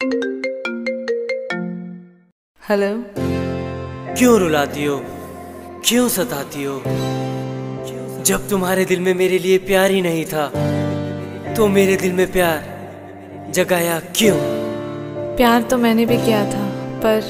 Hello. क्यों रुलाती हो, क्यों सताती हो? जब तुम्हारे दिल में मेरे लिए प्यार ही नहीं था तो मेरे दिल में प्यार जगाया क्यों? प्यार तो मैंने भी किया था, पर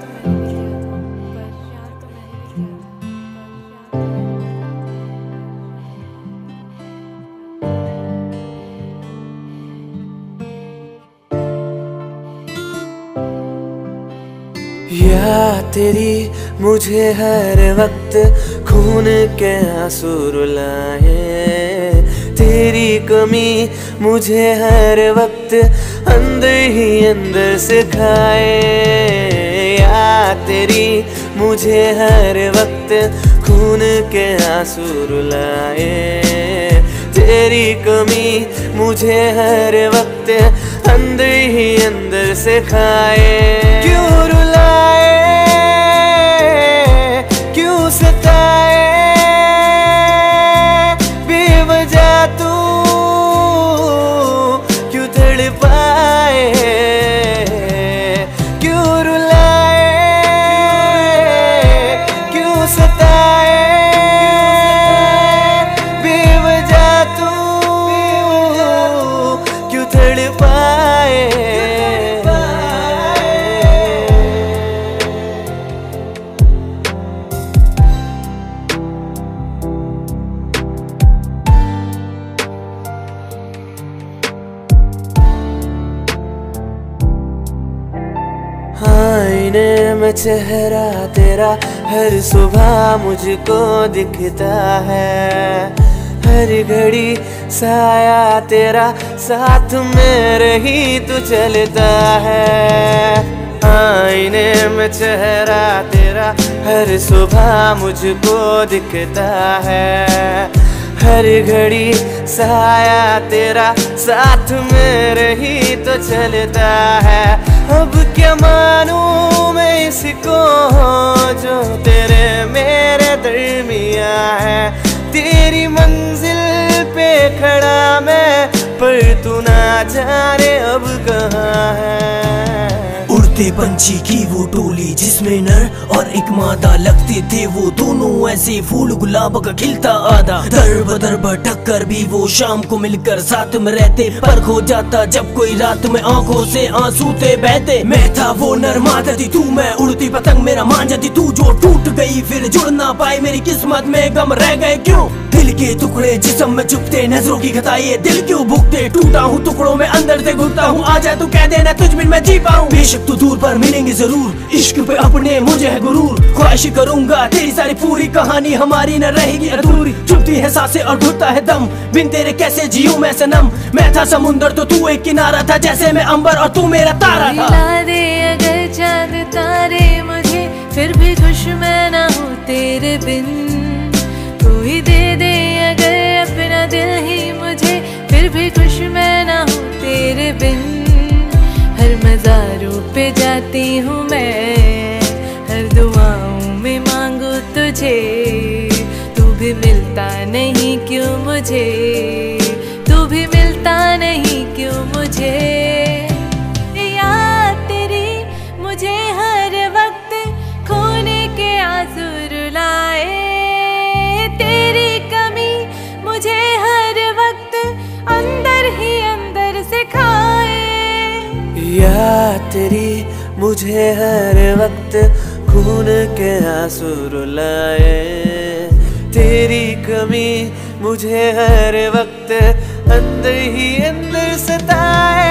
या तेरी मुझे हर वक्त खून के आंसू रुलाए, तेरी कमी मुझे हर वक्त अंदर ही अंदर से खाए। या तेरी मुझे हर वक्त खून के आंसू रुलाए, तेरी कमी मुझे हर वक्त अंदर ही अंदर से खाए। क्यों रुलाए, क्यों सताए, बेवजह तू क्यों तड़पाए? क्यों रुलाए, क्यों सताए, बेवजह तू क्यों तड़पाए? आईने में चेहरा तेरा हर सुबह मुझको दिखता है, हर घड़ी साया तेरा साथ में रही तो चलता है। आईने में चेहरा तेरा हर सुबह मुझको दिखता है, हर घड़ी साया तेरा साथ में रही तो चलता है। अब क्या मानूं मैं इसको जो तेरे मेरे दरमिया है, तेरी मंजिल पे खड़ा मैं पर तू ना जाने अब कहाँ है। उड़ते पंछी की वो टोली जिसमें नर और एक मादा लगते थे, वो दोनों ऐसे फूल गुलाब का खिलता आधा। दर बदर भटक भी वो शाम को मिलकर साथ में रहते, पर खो जाता जब कोई रात में आंखों से आंसू थे बहते। मैं था वो नर, मादा थी तू, मैं उड़ती पतंग मेरा मांझा थी तू, जो टूट गई फिर जुड़ ना पाई मेरी किस्मत में गम रह गए क्यों? दिल के टुकड़े जिस्म में चुपते, नजरों की खताए दिल क्यों भुगते, टूटा हूँ टुकड़ों में अंदर से घुटता हूँ। आजा तू कह देना तुझ बिन मैं जी पाऊँ, बेशक तू दूर पर मिलेंगे जरूर, इश्क पे अपने मुझे है गुरूर। ख्वाहिश करूंगा तेरी सारी पूरी कहानी हमारी न रहेगी अधूरी। चुभती है सांसें और घुटता है दम, बिन तेरे कैसे जीऊं मैं सनम। मैं था समुंदर तो तू एक किनारा था, जैसे मैं अंबर और तू मेरा तारा था। मिला दे अगर चांद तारे मुझे, फिर भी खुश मैं ना हूँ तेरे बिन। तू ही दे दे अगर अपना दिल ही मुझे, फिर भी खुश मैं ना हूँ तेरे बिन। हर मज़ारों पे जाती हूँ मैं, हर दुआओं में मांगू तुझे, तू भी मिलता नहीं क्यों मुझे, तू भी मिलता नहीं क्यों मुझे। याद तेरी मुझे हर वक्त खोने के आंसू रुलाए, तेरी कमी मुझे हर वक्त अंदर ही अंदर से खाए। या तेरी मुझे हर वक्त खून के आंसू रुलाए, तेरी कमी मुझे हर वक्त अंदर ही अंदर सताए।